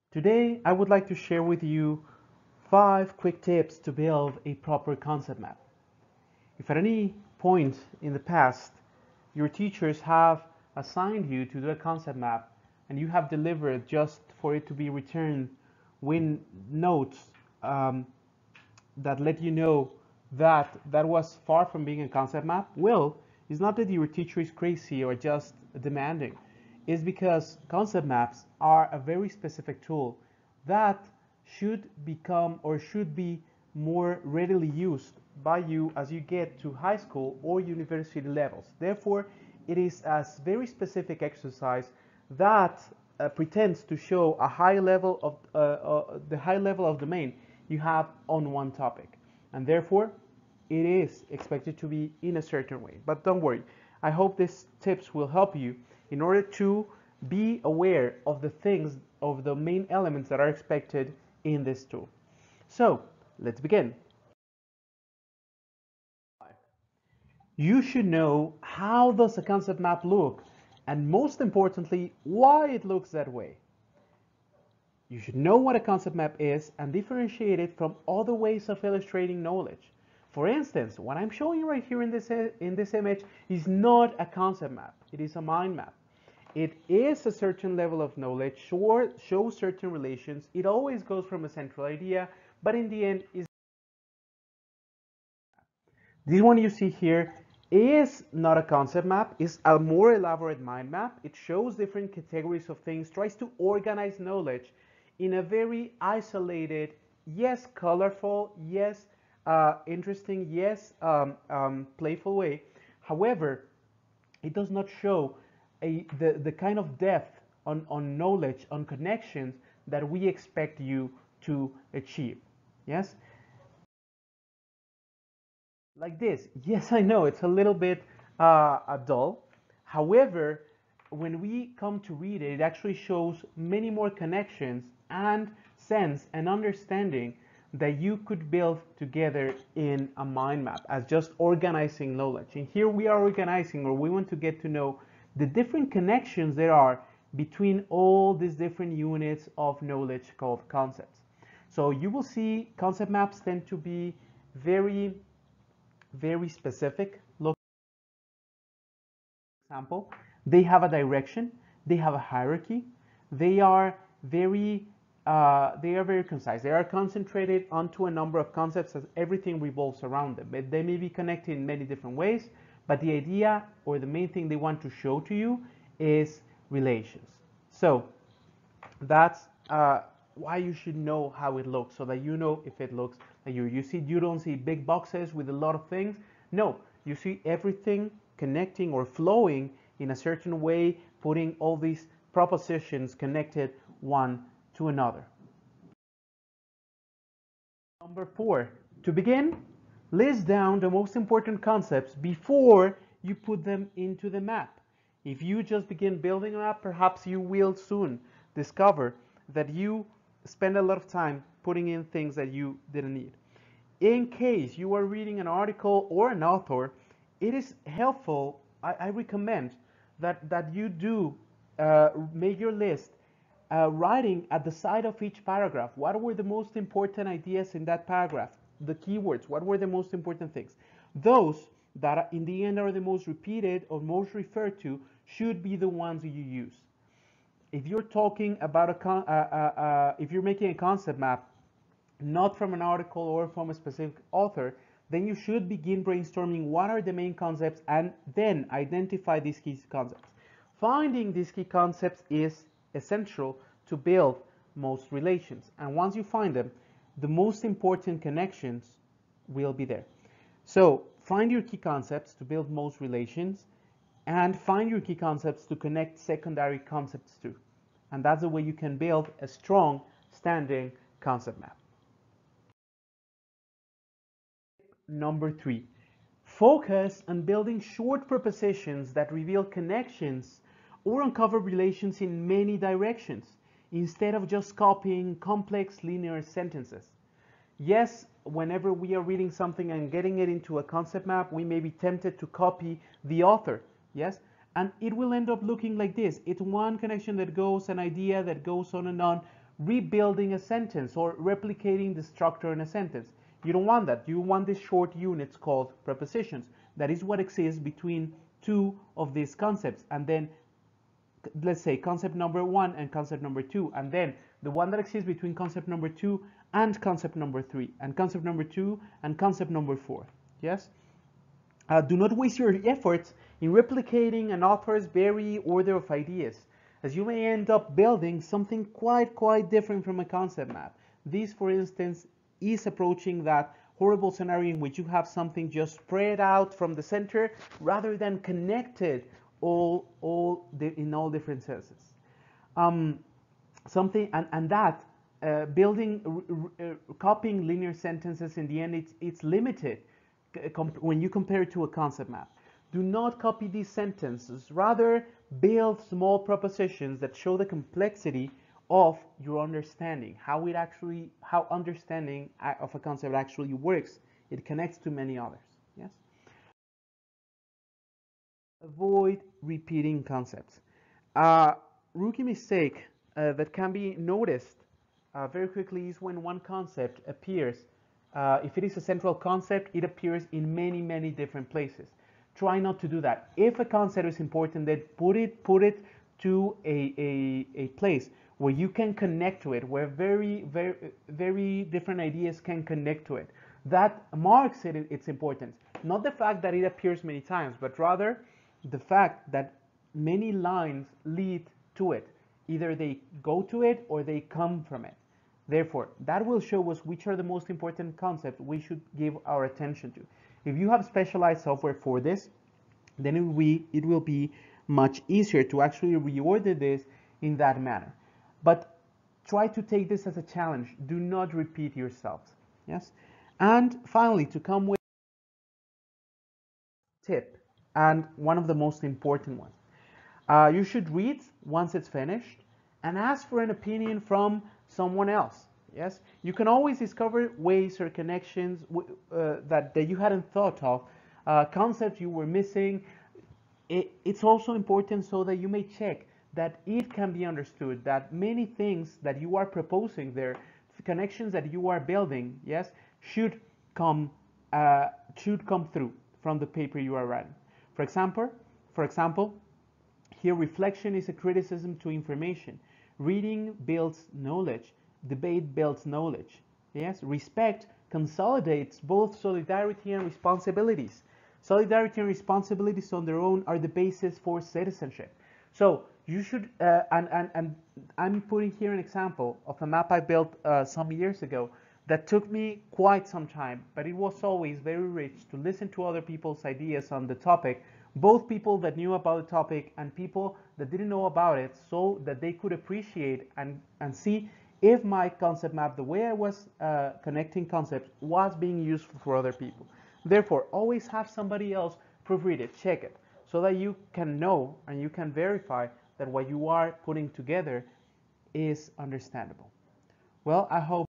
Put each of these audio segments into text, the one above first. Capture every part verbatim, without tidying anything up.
Today, I would like to share with you five quick tips to build a proper concept map. If at any point in the past your teachers have assigned you to do a concept map and you have delivered just for it to be returned with notes um, that let you know that that was far from being a concept map, well, it's not that your teacher is crazy or just demanding. It's because concept maps are a very specific tool that should become or should be more readily used by you as you get to high school or university levels. Therefore, it is a very specific exercise that uh, pretends to show a high level of uh, uh, the high level of domain you have on one topic, and therefore it is expected to be in a certain way. But don't worry, I hope these tips will help you in order to be aware of the things, of the main elements that are expected in this tool. So let's begin. You should know how does a concept map look, and most importantly, why it looks that way. You should know what a concept map is and differentiate it from other ways of illustrating knowledge. For instance, what I'm showing you right here in this, in this image is not a concept map, it is a mind map. It is a certain level of knowledge, sure, shows certain relations, it always goes from a central idea, but in the end is this one you see here is not a concept map, it's a more elaborate mind map. It shows different categories of things, tries to organize knowledge in a very isolated, yes, colorful, yes, uh, interesting, yes, um, um, playful way. However, it does not show a, the, the kind of depth on, on knowledge, on connections that we expect you to achieve. Yes? Like this. Yes, I know it's a little bit uh, dull. However, when we come to read it, it actually shows many more connections and sense and understanding that you could build together in a mind map as just organizing knowledge. And here we are organizing, or we want to get to know the different connections there are between all these different units of knowledge called concepts. So you will see concept maps tend to be very very specific. Look, for example, they have a direction, they have a hierarchy, they are very uh, they are very concise. They are concentrated onto a number of concepts as everything revolves around them. But they may be connected in many different ways, but the idea or the main thing they want to show to you is relations. So that's uh, why you should know how it looks, so that you know if it looks like you. You see, you don't see big boxes with a lot of things. No, you see everything connecting or flowing in a certain way, putting all these propositions connected one to another. Number four, to begin, list down the most important concepts before you put them into the map. If you just begin building a map, perhaps you will soon discover that you spend a lot of time putting in things that you didn't need. In case you are reading an article or an author, it is helpful, I, I recommend that, that you do uh, make your list uh, writing at the side of each paragraph. What were the most important ideas in that paragraph? The keywords, what were the most important things? Those that in the end are the most repeated or most referred to should be the ones you use. If you're talking about a con uh, uh, uh, if you're making a concept map, not from an article or from a specific author, then you should begin brainstorming what are the main concepts and then identify these key concepts. Finding these key concepts is essential to build most relations. And once you find them, the most important connections will be there. So find your key concepts to build most relations, and find your key concepts to connect secondary concepts to. And that's the way you can build a strong standing concept map. Number three, focus on building short propositions that reveal connections or uncover relations in many directions instead of just copying complex linear sentences. Yes, whenever we are reading something and getting it into a concept map, we may be tempted to copy the author, yes? And it will end up looking like this. It's one connection that goes, an idea that goes on and on, rebuilding a sentence or replicating the structure in a sentence. You don't want that. You want these short units called prepositions. That is what exists between two of these concepts. And then let's say concept number one and concept number two, and then the one that exists between concept number two and concept number three, and concept number two and concept number four. Yes? Uh, do not waste your efforts in replicating an author's very order of ideas, as you may end up building something quite, quite different from a concept map. This, for instance, is approaching that horrible scenario in which you have something just spread out from the center rather than connected all, all the, in all different senses. Um, something, and, and that, uh, building, uh, copying linear sentences, in the end, it's, it's limited when you compare it to a concept map. Do not copy these sentences. Rather, build small propositions that show the complexity of your understanding, how it actually, how understanding of a concept actually works. It connects to many others. Yes. Avoid repeating concepts. Uh, rookie mistake uh, that can be noticed uh, very quickly is when one concept appears. Uh, if it is a central concept, it appears in many, many different places. Try not to do that. If a concept is important, then put it, put it to a, a, a place where you can connect to it, where very, very, very different ideas can connect to it. That marks it, its importance. Not the fact that it appears many times, but rather the fact that many lines lead to it. Either they go to it or they come from it. Therefore, that will show us which are the most important concepts we should give our attention to. If you have specialized software for this, then it will be, it will be much easier to actually reorder this in that manner. But try to take this as a challenge. Do not repeat yourselves. Yes? And finally, to come with a tip, and one of the most important ones. Uh, you should read once it's finished and ask for an opinion from someone else. Yes, you can always discover ways or connections uh, that, that you hadn't thought of, uh, concepts you were missing. It, it's also important so that you may check that it can be understood, that many things that you are proposing there, the connections that you are building, yes, should come uh, should come through from the paper you are writing. For example, for example, here reflection is a criticism to information. Reading builds knowledge. Debate builds knowledge. Yes, respect consolidates both solidarity and responsibilities. Solidarity and responsibilities on their own are the basis for citizenship. So you should, uh, and, and, and I'm putting here an example of a map I built uh, some years ago that took me quite some time, but it was always very rich to listen to other people's ideas on the topic, both people that knew about the topic and people that didn't know about it, so that they could appreciate and, and see if my concept map, the way I was uh, connecting concepts, was being useful for other people. Therefore, always have somebody else proofread it, check it, so that you can know and you can verify that what you are putting together is understandable. Well, I hope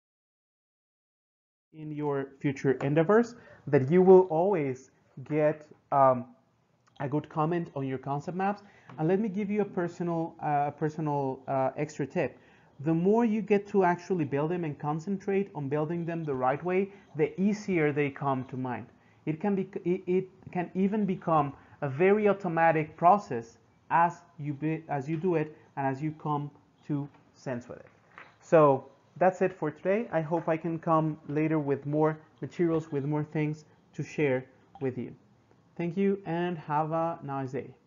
in your future endeavors that you will always get um, a good comment on your concept maps. And let me give you a personal, uh, personal uh, extra tip. The more you get to actually build them and concentrate on building them the right way, the easier they come to mind. It can be, it, it can even become a very automatic process as you be, as you do it and as you come to sense with it. So that's it for today. I hope I can come later with more materials, with more things to share with you. Thank you and have a nice day.